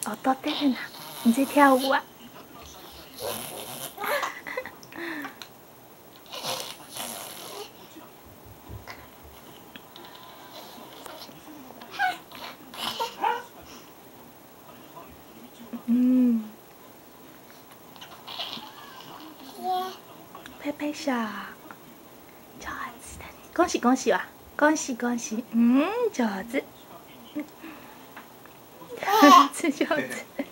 踊ってる呢，你在跳舞啊？嗯，拍拍手，上手だね。恭喜恭喜啊！恭喜恭喜，上手。上手。